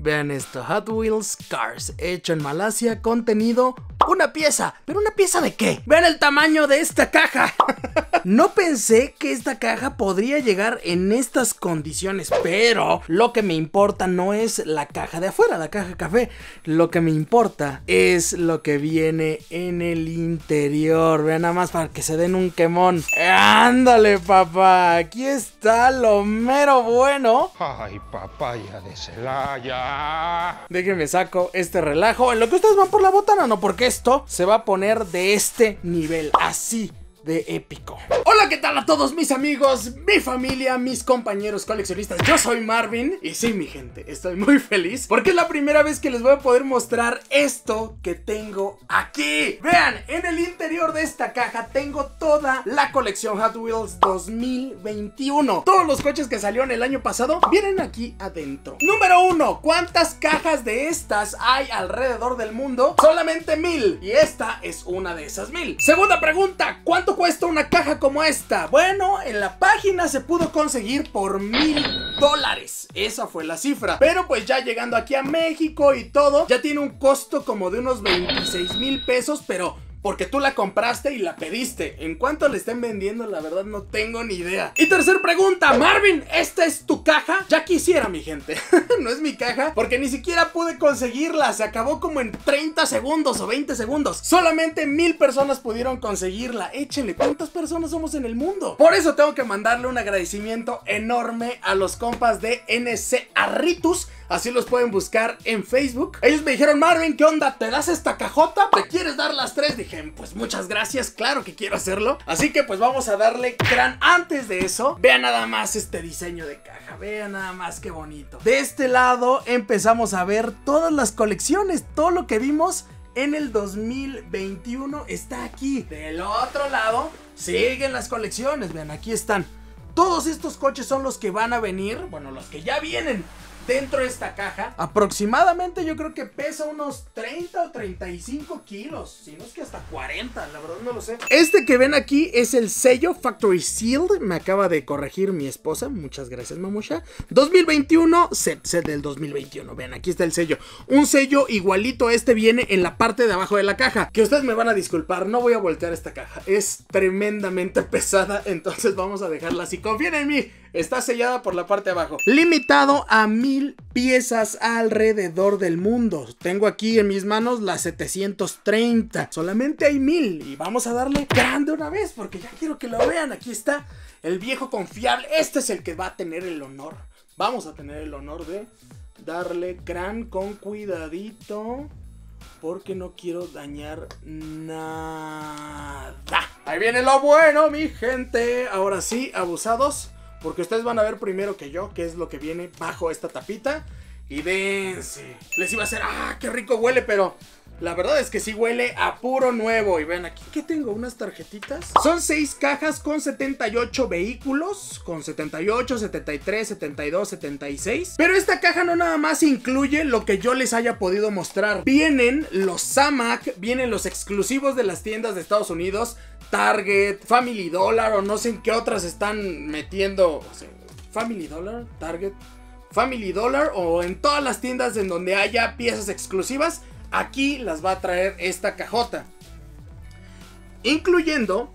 Vean esto, Hot Wheels Cars, hecho en Malasia, contenido una pieza. ¿Pero una pieza de qué? Vean el tamaño de esta caja. No pensé que esta caja podría llegar en estas condiciones, pero lo que me importa no es la caja de afuera, la caja café. Lo que me importa es lo que viene en el interior. Vean nada más para que se den un quemón. ¡Ándale, papá! Aquí está lo mero bueno. ¡Ay, papaya de Celaya! Déjenme saco este relajo en lo que ustedes van por la botana, no, porque esto se va a poner de este nivel, así de épico. Hola, ¿qué tal a todos mis amigos, mi familia, mis compañeros coleccionistas? Yo soy Marvin y sí, mi gente, estoy muy feliz porque es la primera vez que les voy a poder mostrar esto que tengo aquí. Vean, en el interior de esta caja tengo toda la colección Hot Wheels 2021. Todos los coches que salieron el año pasado vienen aquí adentro. Número 1, ¿cuántas cajas de estas hay alrededor del mundo? Solamente 1000, y esta es una de esas 1000. Segunda pregunta, ¿cuánto cuesta una caja como esta? Bueno, en la página se pudo conseguir por $1000. Esa fue la cifra. Pero pues ya llegando aquí a México y todo, ya tiene un costo como de unos 26,000 pesos, pero porque tú la compraste y la pediste. ¿En cuánto le estén vendiendo? La verdad no tengo ni idea. Y tercer pregunta, Marvin, ¿esta es tu caja? Ya quisiera, mi gente. No es mi caja, porque ni siquiera pude conseguirla. Se acabó como en 30 segundos o 20 segundos. Solamente 1000 personas pudieron conseguirla. Échenle, ¿cuántas personas somos en el mundo? Por eso tengo que mandarle un agradecimiento enorme a los compas de NC Arritus. Así los pueden buscar en Facebook. Ellos me dijeron, Marvin, ¿qué onda? ¿Te das esta cajota? ¿Te quieres dar las 3? Dije, pues muchas gracias, claro que quiero hacerlo. Así que pues vamos a darle crán. Antes de eso, vean nada más este diseño de caja. Vean nada más qué bonito. De este lado empezamos a ver todas las colecciones. Todo lo que vimos en el 2021 está aquí. Del otro lado siguen las colecciones. Vean, aquí están. Todos estos coches son los que van a venir. Bueno, los que ya vienen dentro de esta caja. Aproximadamente yo creo que pesa unos 30 o 35 kilos. Si no es que hasta 40, la verdad no lo sé. Este que ven aquí es el sello Factory Sealed. Me acaba de corregir mi esposa. Muchas gracias, mamusha. 2021, set del 2021. Vean, aquí está el sello. Un sello igualito a este viene en la parte de abajo de la caja. Que ustedes me van a disculpar, no voy a voltear esta caja. Es tremendamente pesada, entonces vamos a dejarla así. Confíen en mí. Está sellada por la parte de abajo. Limitado a 1000 piezas alrededor del mundo. Tengo aquí en mis manos las 730. Solamente hay 1000. Y vamos a darle grande una vez, porque ya quiero que lo vean. Aquí está el viejo confiable. Este es el que va a tener el honor. Vamos a tener el honor de darle crán con cuidadito, porque no quiero dañar nada. Ahí viene lo bueno, mi gente. Ahora sí, abusados, porque ustedes van a ver primero que yo qué es lo que viene bajo esta tapita. Y dense. Les iba a hacer, qué rico huele, pero la verdad es que sí huele a puro nuevo. Y vean aquí, ¿qué tengo? Unas tarjetitas. Son 6 cajas con 78 vehículos. Con 78, 73, 72, 76. Pero esta caja no nada más incluye lo que yo les haya podido mostrar. Vienen los SAMAC, vienen los exclusivos de las tiendas de Estados Unidos, Target, Family Dollar, o no sé en qué otras están metiendo. O sea, Family Dollar, Target, Family Dollar, o en todas las tiendas en donde haya piezas exclusivas. Aquí las va a traer esta cajota, incluyendo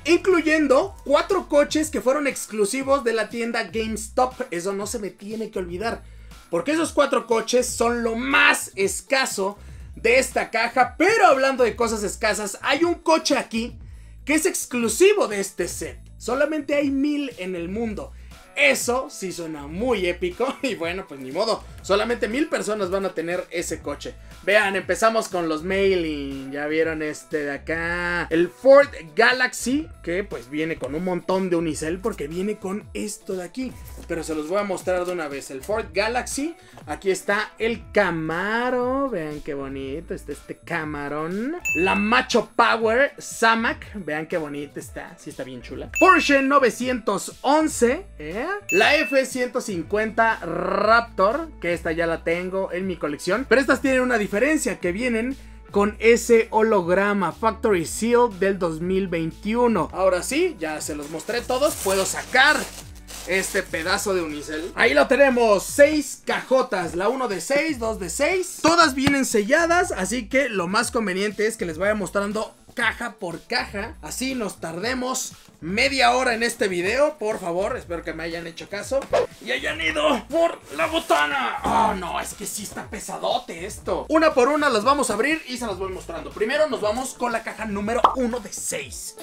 4 coches que fueron exclusivos de la tienda GameStop. Eso no se me tiene que olvidar, porque esos 4 coches son lo más escaso de esta caja. Pero hablando de cosas escasas, hay un coche aquí que es exclusivo de este set. Solamente hay 1000 en el mundo. Eso sí suena muy épico. Y bueno, pues ni modo. Solamente 1000 personas van a tener ese coche. Vean, empezamos con los mailing. Ya vieron este de acá, el Ford Galaxy, que pues viene con un montón de unicel, porque viene con esto de aquí. Pero se los voy a mostrar de una vez. El Ford Galaxy. Aquí está el Camaro. Vean qué bonito está este camarón. La Macho Power SAMAC. Vean qué bonita está. Sí está bien chula. Porsche 911. La F-150 Raptor, que esta ya la tengo en mi colección. Pero estas tienen una diferencia, que vienen con ese holograma Factory Seal del 2021. Ahora sí, ya se los mostré todos. Puedo sacar este pedazo de unicel. Ahí lo tenemos, 6 cajotas, la 1 de 6, 2 de 6. Todas vienen selladas, así que lo más conveniente es que les vaya mostrando caja por caja. Así nos tardemos media hora en este video, por favor. Espero que me hayan hecho caso y hayan ido por la botana. Oh, no, es que sí está pesadote esto. Una por una las vamos a abrir y se las voy mostrando. Primero nos vamos con la caja número 1 de 6.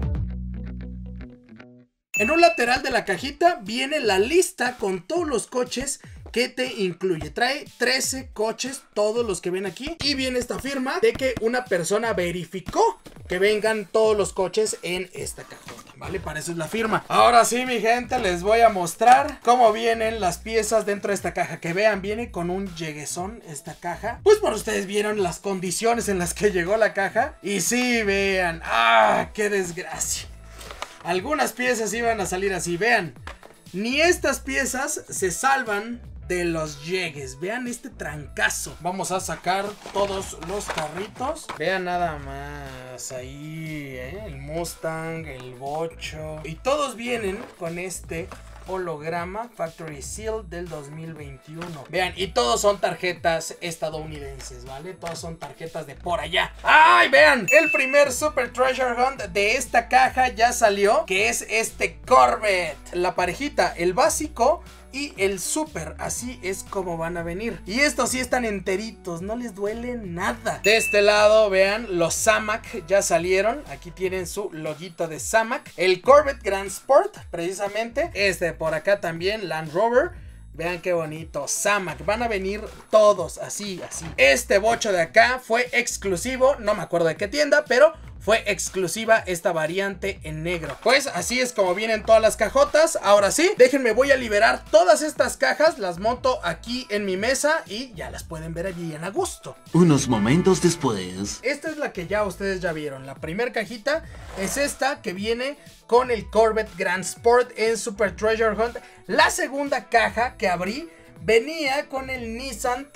En un lateral de la cajita viene la lista con todos los coches que te incluye. Trae 13 coches, todos los que ven aquí. Y viene esta firma de que una persona verificó que vengan todos los coches en esta cajota, ¿vale? Para eso es la firma. Ahora sí, mi gente, les voy a mostrar cómo vienen las piezas dentro de esta caja. Que vean, viene con un lleguezón esta caja. Pues por ustedes vieron las condiciones en las que llegó la caja. Y sí, vean. ¡Ah, qué desgracia! Algunas piezas iban a salir así, vean. Ni estas piezas se salvan de los llegues. Vean este trancazo. Vamos a sacar todos los carritos. Vean nada más. Ahí, el Mustang, el Bocho. Y todos vienen con este holograma Factory Seal del 2021. Vean, y todos son tarjetas estadounidenses, ¿vale? Todas son tarjetas de por allá. ¡Ay, vean! El primer Super Treasure Hunt de esta caja ya salió, que es este Corvette. La parejita, el básico y el super, así es como van a venir. Y estos sí están enteritos, no les duele nada. De este lado, vean, los Zamac ya salieron. Aquí tienen su loguito de Zamac. El Corvette Grand Sport, precisamente. Este por acá también, Land Rover. Vean qué bonito, Zamac, van a venir todos así, así. Este bocho de acá fue exclusivo, no me acuerdo de qué tienda, pero fue exclusiva esta variante en negro. Pues así es como vienen todas las cajotas. Ahora sí, déjenme, voy a liberar todas estas cajas. Las monto aquí en mi mesa y ya las pueden ver allí en a gusto. Unos momentos después. Esta es la que ya ustedes ya vieron. La primera cajita es esta que viene con el Corvette Grand Sport en Super Treasure Hunt. La segunda caja que abrí venía con el Nissan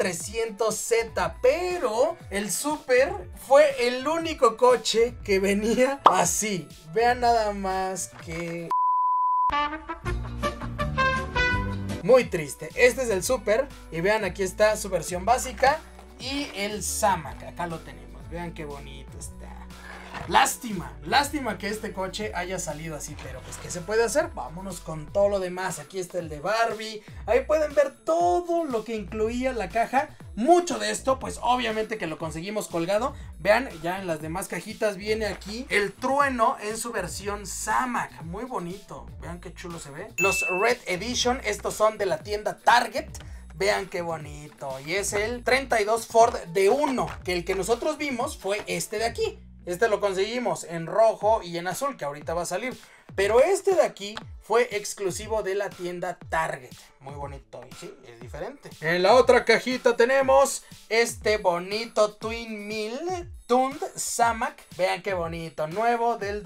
300Z, pero el Super fue el único coche que venía así. Vean nada más que... muy triste. Este es el Super y vean, aquí está su versión básica y el Zamac. Acá lo tenemos. Vean qué bonito está. Lástima que este coche haya salido así, pero pues ¿qué se puede hacer? Vámonos con todo lo demás. Aquí está el de Barbie. Ahí pueden ver todo lo que incluía la caja. Mucho de esto, pues obviamente que lo conseguimos colgado. Vean, ya en las demás cajitas viene aquí el Trueno en su versión Zamac. Muy bonito. Vean qué chulo se ve. Los Red Edition, estos son de la tienda Target. Vean qué bonito. Y es el 32 Ford D1, que el que nosotros vimos fue este de aquí. Este lo conseguimos en rojo y en azul, que ahorita va a salir. Pero este de aquí fue exclusivo de la tienda Target. Muy bonito, y sí, es diferente. En la otra cajita tenemos este bonito Twin Mill Tund Zamac. Vean qué bonito, nuevo del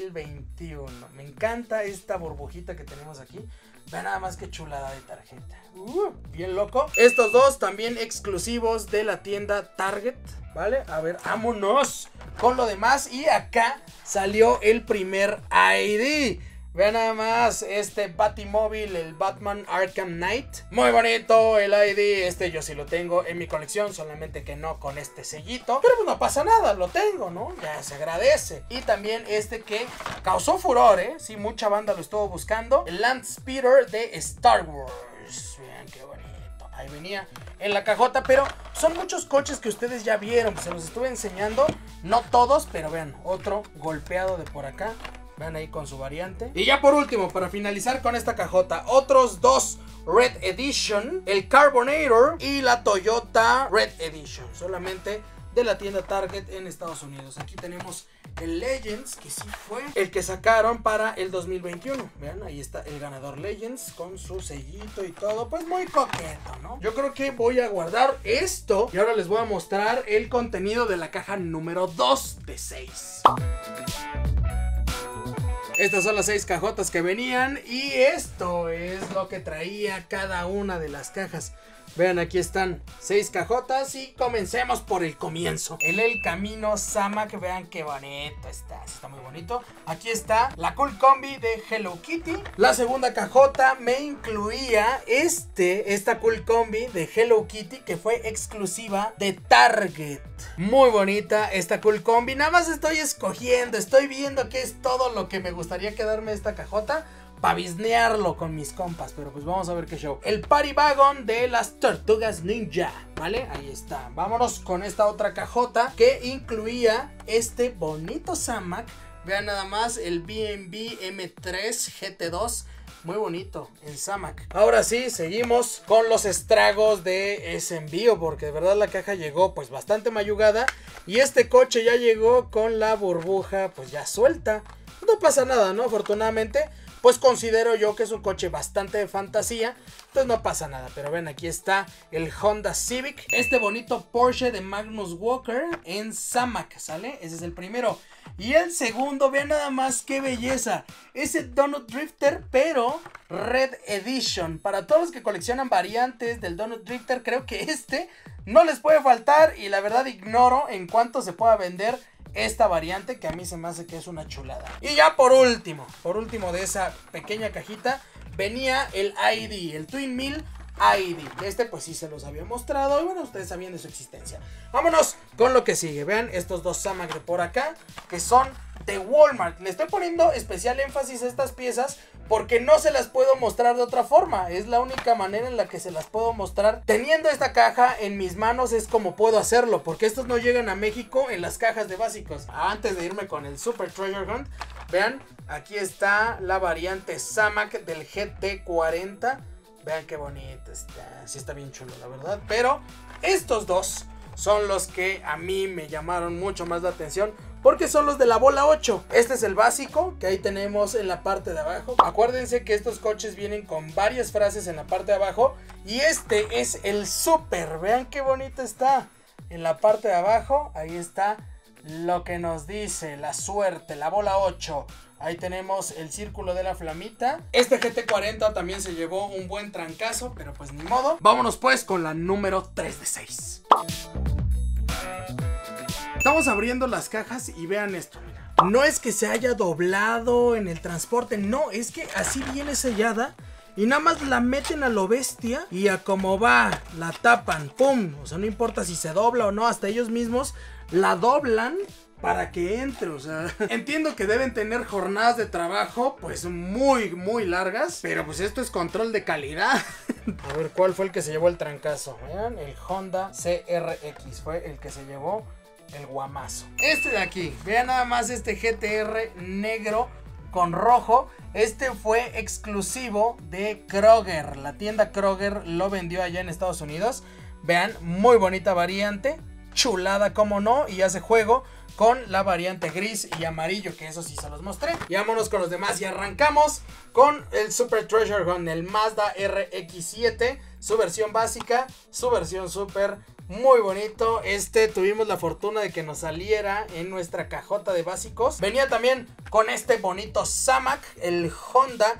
2021. Me encanta esta burbujita que tenemos aquí. Vean nada más que chulada de tarjeta. Bien loco. Estos dos también exclusivos de la tienda Target, ¿vale? A ver, vámonos con lo demás. Y acá salió el primer ID. Vean nada más este Batimóvil, el Batman Arkham Knight. Muy bonito el ID. Este yo sí lo tengo en mi colección, solamente que no con este sellito. Pero pues no pasa nada, lo tengo, ¿no? Ya se agradece. Y también este que causó furor, ¿eh? Sí, mucha banda lo estuvo buscando. El Land Speeder de Star Wars. Vean qué bonito. Ahí venía en la cajota, pero son muchos coches que ustedes ya vieron. Pues se los estuve enseñando. No todos, pero vean, otro golpeado de por acá. Vean ahí con su variante. Y ya por último, para finalizar con esta cajota, otros dos Red Edition, el Carbonator y la Toyota Red Edition, solamente de la tienda Target en Estados Unidos. Aquí tenemos el Legends, que sí fue el que sacaron para el 2021. Vean, ahí está el ganador Legends con su sellito y todo, pues muy coqueto, ¿no? Yo creo que voy a guardar esto y ahora les voy a mostrar el contenido de la caja número 2 de 6. Estas son las 6 cajotas que venían y esto es lo que traía cada una de las cajas. Vean, aquí están 6 cajotas y comencemos por el comienzo. El Camino Zamak, vean qué bonito está muy bonito. Aquí está la Cool Combi de Hello Kitty. La segunda cajota me incluía esta Cool Combi de Hello Kitty que fue exclusiva de Target. Muy bonita esta Cool Combi. Nada más estoy escogiendo, estoy viendo qué es todo lo que me gustaría quedarme esta cajota para bisnearlo con mis compas, pero pues vamos a ver qué show. El Party Wagon de las Tortugas Ninja, ¿vale? Ahí está. Vámonos con esta otra cajota que incluía este bonito Zamak. Vean nada más el B&B M3 GT2. Muy bonito en Zamak. Ahora sí, seguimos con los estragos de ese envío, porque de verdad la caja llegó pues bastante mayugada y este coche ya llegó con la burbuja pues ya suelta. No pasa nada, ¿no? Afortunadamente, pues considero yo que es un coche bastante de fantasía, entonces no pasa nada. Pero ven, aquí está el Honda Civic, este bonito Porsche de Magnus Walker en Zamak, ¿sale? Ese es el primero. Y el segundo, vean nada más qué belleza, es el Donut Drifter, pero Red Edition. Para todos los que coleccionan variantes del Donut Drifter, creo que no les puede faltar, y la verdad ignoro en cuánto se pueda vender esta variante, que a mí se me hace que es una chulada. Y ya por último de esa pequeña cajita venía el ID, el Twin Mill ID. Pues sí se los había mostrado y bueno, ustedes sabían de su existencia. Vámonos con lo que sigue. Vean estos dos Zamak de por acá, que son de Walmart. Le estoy poniendo especial énfasis a estas piezas porque no se las puedo mostrar de otra forma. Es la única manera en la que se las puedo mostrar. Teniendo esta caja en mis manos es como puedo hacerlo, porque estos no llegan a México en las cajas de básicos. Antes de irme con el Super Treasure Hunt, vean, aquí está la variante Zamak del GT40. Vean qué bonito está. Sí está bien chulo, la verdad. Pero estos dos son los que a mí me llamaron mucho más la atención, porque son los de la bola 8. Este es el básico que ahí tenemos en la parte de abajo. Acuérdense que estos coches vienen con varias frases en la parte de abajo. Y este es el Super. Vean qué bonito está. En la parte de abajo, ahí está lo que nos dice la suerte, la bola 8. Ahí tenemos el círculo de la flamita. Este GT40 también se llevó un buen trancazo, pero pues ni modo. Vámonos pues con la número 3 de 6. Estamos abriendo las cajas y vean esto, mira. No es que se haya doblado en el transporte, no, es que así viene sellada. Y nada más la meten a lo bestia y a como va, la tapan, ¡pum! O sea, no importa si se dobla o no, hasta ellos mismos la doblan para que entre, o sea, entiendo que deben tener jornadas de trabajo pues muy largas, pero pues esto es control de calidad. A ver, ¿cuál fue el que se llevó el trancazo? Vean, el Honda CRX fue el que se llevó el guamazo. Este de aquí, vean nada más este GTR negro con rojo. Este fue exclusivo de Kroger. La tienda Kroger lo vendió allá en Estados Unidos. Vean, muy bonita variante, chulada como no, y hace juego con la variante gris y amarillo, que eso sí se los mostré. Y vámonos con los demás y arrancamos con el Super Treasure Hunt, el Mazda RX-7, su versión básica, su versión super. Muy bonito, tuvimos la fortuna de que nos saliera en nuestra cajota de básicos. Venía también con este bonito Zamak, el Honda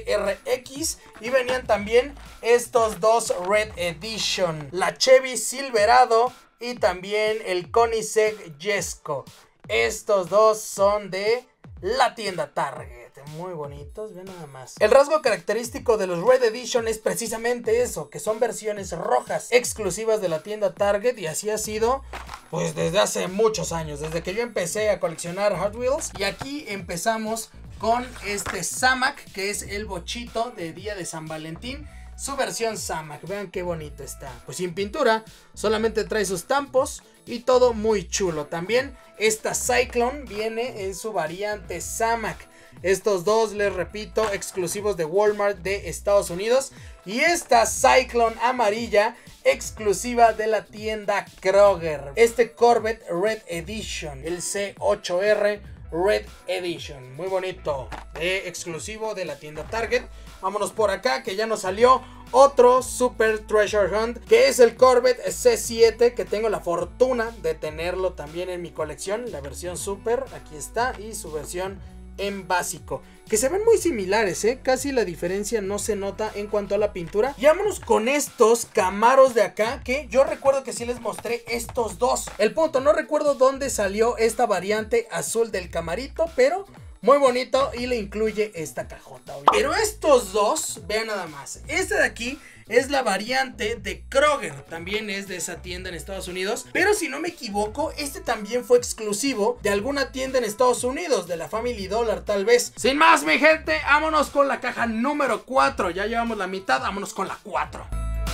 CRX, y venían también estos dos Red Edition, la Chevy Silverado y también el Koenigsegg Jesko. Estos dos son de la tienda Target. Muy bonitos, vean nada más. El rasgo característico de los Red Edition es precisamente eso, que son versiones rojas exclusivas de la tienda Target, y así ha sido pues desde hace muchos años, desde que yo empecé a coleccionar Hot Wheels. Y aquí empezamos con este Zamak, que es el bochito de día de San Valentín, su versión Zamak. Vean qué bonito está, pues sin pintura, solamente trae sus tampos y todo muy chulo. También esta Cyclone viene en su variante Zamak. Estos dos, les repito, exclusivos de Walmart de Estados Unidos. Y esta Cyclone amarilla, exclusiva de la tienda Kroger. Este Corvette Red Edition, el C8R Red Edition, muy bonito, exclusivo de la tienda Target. Vámonos por acá, que ya nos salió otro Super Treasure Hunt, que es el Corvette C7, que tengo la fortuna de tenerlo también en mi colección. La versión Super, aquí está, y su versión en básico, que se ven muy similares, casi la diferencia no se nota en cuanto a la pintura. Y vámonos con estos Camaros de acá, que yo recuerdo que sí les mostré estos dos. El punto, no recuerdo dónde salió esta variante azul del Camarito, pero muy bonito y le incluye esta cajota. Pero estos dos, vean nada más, este de aquí es la variante de Kroger, también es de esa tienda en Estados Unidos, pero si no me equivoco, este también fue exclusivo de alguna tienda en Estados Unidos, de la Family Dollar tal vez. Sin más, mi gente, vámonos con la caja número 4, ya llevamos la mitad, vámonos con la 4.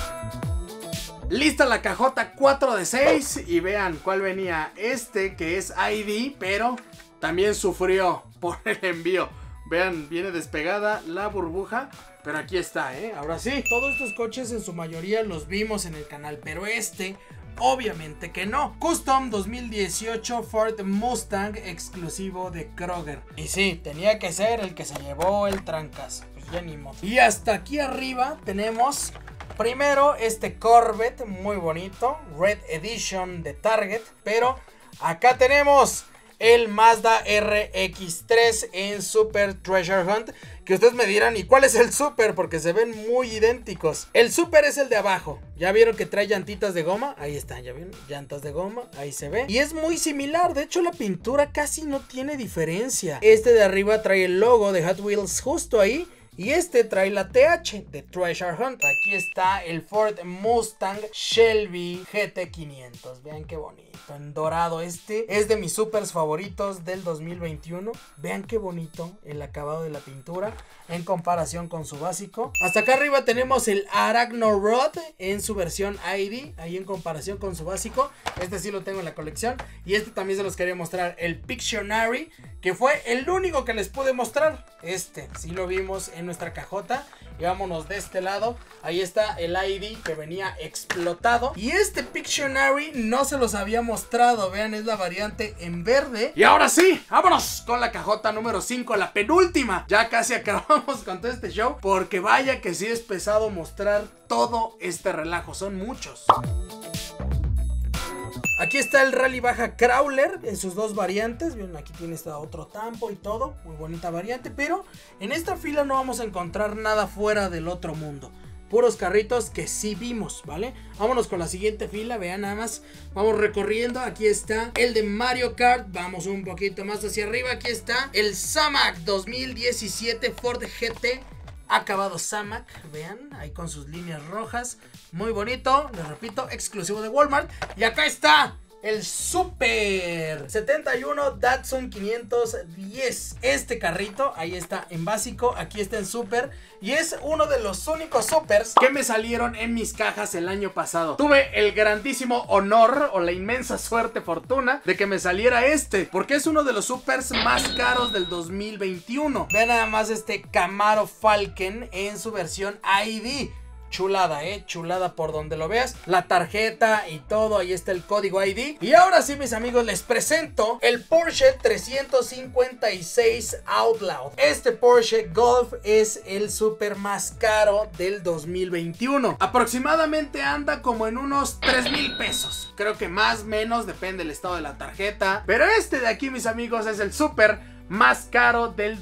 Lista la cajota 4 de 6 y vean cuál venía, este que es ID, pero también sufrió por el envío. Vean, viene despegada la burbuja, pero aquí está, ahora sí. Todos estos coches en su mayoría los vimos en el canal, pero este obviamente que no. Custom 2018 Ford Mustang exclusivo de Kroger. Y sí, tenía que ser el que se llevó el trancazo, pues ya ni modo. Y hasta aquí arriba tenemos primero este Corvette muy bonito, Red Edition de Target, pero acá tenemos el Mazda RX-3 en Super Treasure Hunt, que ustedes me dirán, ¿y cuál es el Super? Porque se ven muy idénticos. El Super es el de abajo, ya vieron que trae llantitas de goma, ahí están, ya vieron, llantas de goma, ahí se ve. Y es muy similar, de hecho la pintura casi no tiene diferencia. Este de arriba trae el logo de Hot Wheels justo ahí. Y este trae la TH de Treasure Hunt. Aquí está el Ford Mustang Shelby GT500. Vean qué bonito, en dorado. Este es de mis supers favoritos del 2021. Vean qué bonito el acabado de la pintura en comparación con su básico. Hasta acá arriba tenemos el Arachno Rod en su versión ID, ahí en comparación con su básico. Este sí lo tengo en la colección. Y este también se los quería mostrar, el Pictionary, que fue el único que les pude mostrar. Este sí lo vimos en nuestra cajota. Y vámonos de este lado. Ahí está el ID que venía explotado. Y este Pictionary no se los había mostrado. Vean, es la variante en verde. Y ahora sí, vámonos con la cajota número 5, la penúltima. Ya casi acabamos con todo este show, porque vaya que sí es pesado mostrar todo este relajo. Son muchos. Aquí está el Rally Baja Crawler en sus dos variantes. Bien, aquí tiene esta otro tampo y todo. Muy bonita variante, pero en esta fila no vamos a encontrar nada fuera del otro mundo. Puros carritos que sí vimos, ¿vale? Vámonos con la siguiente fila, vean nada más. Vamos recorriendo, aquí está el de Mario Kart. Vamos un poquito más hacia arriba, aquí está el Samac 2017 Ford GT. Acabado Samac, vean, ahí con sus líneas rojas. Muy bonito, les repito, exclusivo de Walmart. Y acá está el Super 71 Datsun 510. Este carrito, ahí está en básico, aquí está en Super. Y es uno de los únicos Supers que me salieron en mis cajas el año pasado. Tuve el grandísimo honor o la inmensa suerte, fortuna, de que me saliera este, porque es uno de los Supers más caros del 2021. Vean nada más este Camaro Falcon en su versión ID. Chulada, chulada por donde lo veas. La tarjeta y todo, ahí está el código ID. Y ahora sí, mis amigos, les presento el Porsche 356 Outlaw. Este Porsche Golf es el súper más caro del 2021. Aproximadamente anda como en unos 3,000 pesos. Creo que más, menos, depende del estado de la tarjeta. Pero este de aquí, mis amigos, es el súper más caro del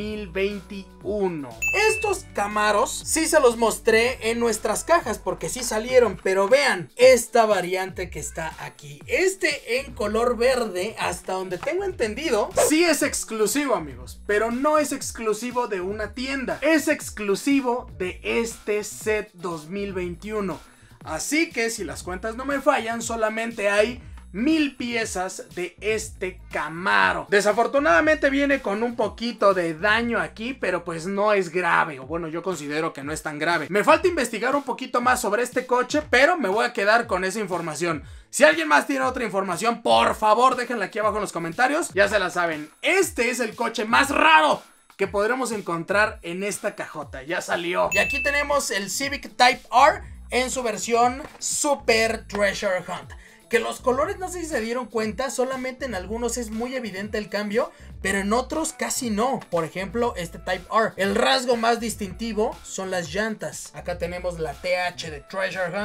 2021. Estos Camaros sí se los mostré en nuestras cajas porque sí salieron, pero vean esta variante que está aquí. Este en color verde, hasta donde tengo entendido, sí es exclusivo, amigos, pero no es exclusivo de una tienda, es exclusivo de este set 2021. Así que si las cuentas no me fallan, solamente hay 1000 piezas de este Camaro. Desafortunadamente viene con un poquito de daño aquí, pero pues no es grave, o bueno, yo considero que no es tan grave. Me falta investigar un poquito más sobre este coche, pero me voy a quedar con esa información. Si alguien más tiene otra información, por favor déjenla aquí abajo en los comentarios. Ya se la saben, este es el coche más raro que podremos encontrar en esta cajota. Ya salió. Y aquí tenemos el Civic Type R en su versión Super Treasure Hunt. Que los colores, no sé si se dieron cuenta, solamente en algunos es muy evidente el cambio, pero en otros casi no. Por ejemplo, este Type R. El rasgo más distintivo son las llantas. Acá tenemos la TH de Treasure Hunt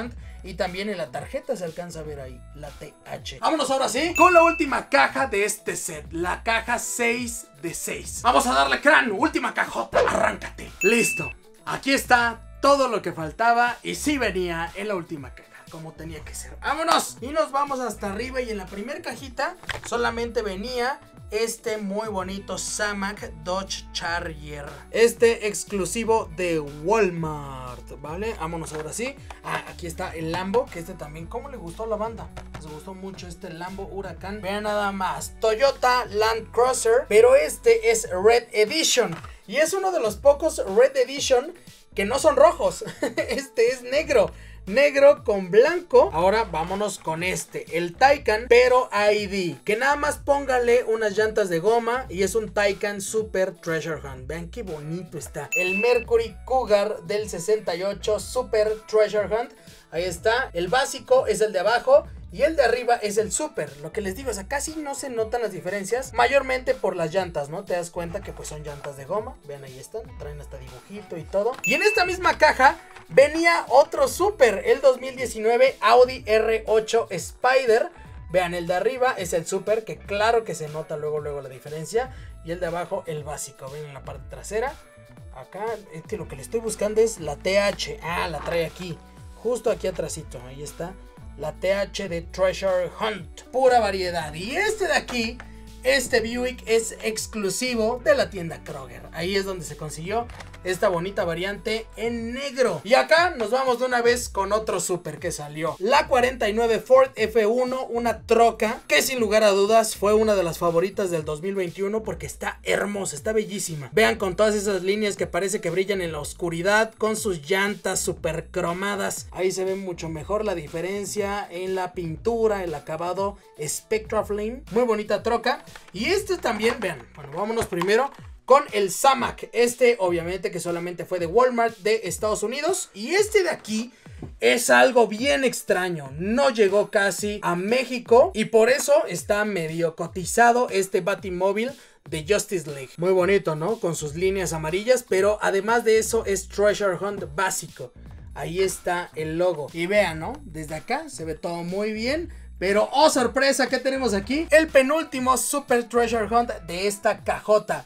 Y también en la tarjeta se alcanza a ver ahí la TH. Vámonos ahora sí con la última caja de este set, la caja 6 de 6. Vamos a darle crán, última cajota, arráncate. Listo, aquí está todo lo que faltaba y sí venía en la última caja, como tenía que ser. ¡Vámonos! Y nos vamos hasta arriba y en la primera cajita solamente venía este muy bonito Zamac Dodge Charger, este exclusivo de Walmart, ¿vale? Vámonos ahora sí. Aquí está el Lambo, que este también, ¿cómo le gustó a la banda? Les gustó mucho este Lambo Huracán. Vean nada más, Toyota Land Cruiser, pero este es Red Edition. Y es uno de los pocos Red Edition que no son rojos. Este es negro. Negro con blanco. Ahora vámonos con este, el Taycan pero ID, que nada más póngale unas llantas de goma y es un Taycan Super Treasure Hunt. Vean qué bonito está. El Mercury Cougar del 68 Super Treasure Hunt. Ahí está, el básico es el de abajo y el de arriba es el super. Lo que les digo, o sea, casi no se notan las diferencias, mayormente por las llantas, ¿no? Te das cuenta que pues son llantas de goma. Vean, ahí están, traen hasta dibujito y todo. Y en esta misma caja venía otro super, el 2019 Audi R8 Spider. Vean, el de arriba es el super, que claro que se nota luego la diferencia. Y el de abajo el básico. Ven en la parte trasera. Acá, es que lo que le estoy buscando es la TH. La trae aquí, justo aquí atrásito, ahí está. La TH de Treasure Hunt, pura variedad. Y este de aquí, este Buick es exclusivo de la tienda Kroger. Ahí es donde se consiguió esta bonita variante en negro. Y acá nos vamos de una vez con otro super que salió, la 49 Ford F1, una troca que sin lugar a dudas fue una de las favoritas del 2021 porque está hermosa, está bellísima. Vean, con todas esas líneas que parece que brillan en la oscuridad, con sus llantas super cromadas. Ahí se ve mucho mejor la diferencia en la pintura, el acabado Spectra Flame. Muy bonita troca. Y este también, vean, bueno, vámonos primero con el Zamac, este obviamente que solamente fue de Walmart de Estados Unidos. Y este de aquí es algo bien extraño, no llegó casi a México y por eso está medio cotizado este Batimóvil de Justice League. Muy bonito, ¿no? Con sus líneas amarillas, pero además de eso es Treasure Hunt básico. Ahí está el logo y vean, ¿no? Desde acá se ve todo muy bien. Pero, oh sorpresa, ¿qué tenemos aquí? El penúltimo Super Treasure Hunt de esta cajota,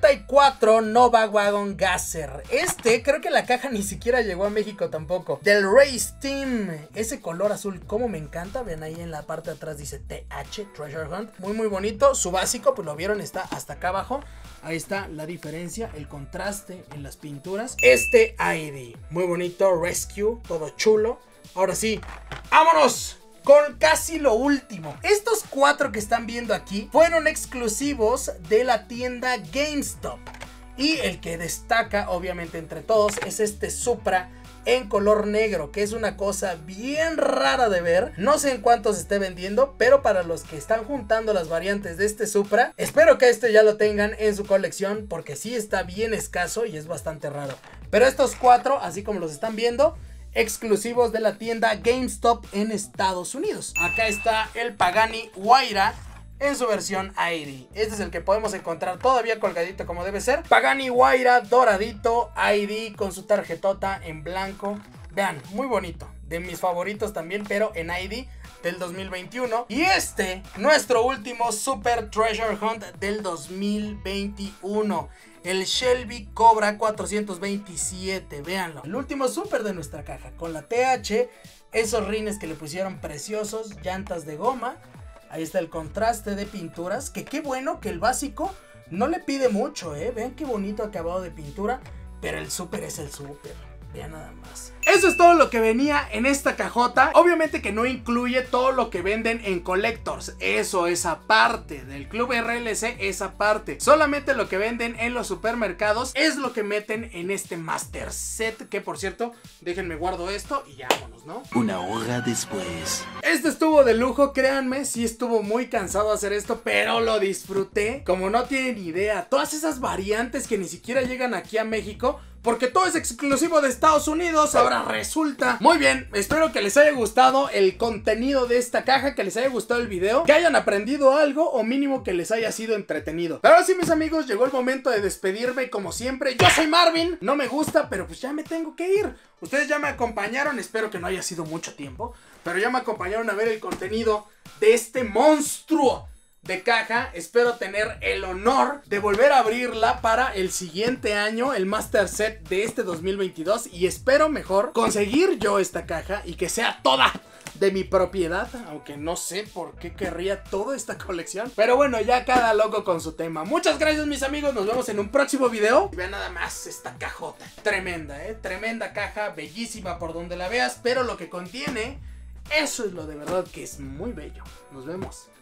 64 Nova Wagon Gasser. Este, creo que la caja ni siquiera llegó a México tampoco. Del Race Team, ese color azul, como me encanta. Ven ahí en la parte de atrás dice TH, Treasure Hunt. Muy muy bonito, su básico, pues lo vieron, está hasta acá abajo. Ahí está la diferencia, el contraste en las pinturas. Este ID, muy bonito, Rescue, todo chulo. Ahora sí, ¡vámonos! Con casi lo último. Estos 4 que están viendo aquí fueron exclusivos de la tienda GameStop. Y el que destaca obviamente entre todos es este Supra en color negro, que es una cosa bien rara de ver. No sé en cuánto se esté vendiendo, pero para los que están juntando las variantes de este Supra, espero que este ya lo tengan en su colección, porque sí está bien escaso y es bastante raro. Pero estos 4, así como los están viendo, exclusivos de la tienda GameStop en Estados Unidos. Acá está el Pagani Huayra en su versión ID. Este es el que podemos encontrar todavía colgadito como debe ser. Pagani Huayra doradito, ID con su tarjetota en blanco. Vean, muy bonito. De mis favoritos también, pero en ID del 2021. Y este, nuestro último Super Treasure Hunt del 2021. El Shelby Cobra 427, véanlo. El último super de nuestra caja, con la TH, esos rines que le pusieron preciosos, llantas de goma. Ahí está el contraste de pinturas, que qué bueno que el básico no le pide mucho, vean qué bonito acabado de pintura, pero el super es el super. Vean nada más. Eso es todo lo que venía en esta cajota. Obviamente que no incluye todo lo que venden en Collectors. Eso es aparte. Del Club RLC es aparte. Solamente lo que venden en los supermercados es lo que meten en este Master Set. Que por cierto, déjenme guardo esto y ya vámonos, ¿no? Una hora después. Este estuvo de lujo, créanme. Sí estuvo muy cansado hacer esto, pero lo disfruté como no tienen idea. Todas esas variantes que ni siquiera llegan aquí a México, porque todo es exclusivo de Estados Unidos. Ahora resulta. Muy bien, espero que les haya gustado el contenido de esta caja, que les haya gustado el video, que hayan aprendido algo o mínimo que les haya sido entretenido. Pero ahora sí, mis amigos, llegó el momento de despedirme. Como siempre, yo soy Marvin. No me gusta, pero pues ya me tengo que ir. Ustedes ya me acompañaron, espero que no haya sido mucho tiempo, pero ya me acompañaron a ver el contenido de este monstruo de caja. Espero tener el honor de volver a abrirla para el siguiente año, el Master Set de este 2022, y espero mejor conseguir yo esta caja y que sea toda de mi propiedad, aunque no sé por qué querría toda esta colección, pero bueno, ya cada loco con su tema. Muchas gracias, mis amigos, nos vemos en un próximo video. Vean nada más esta cajota, tremenda, tremenda caja, bellísima por donde la veas, pero lo que contiene, eso es lo de verdad que es muy bello. Nos vemos.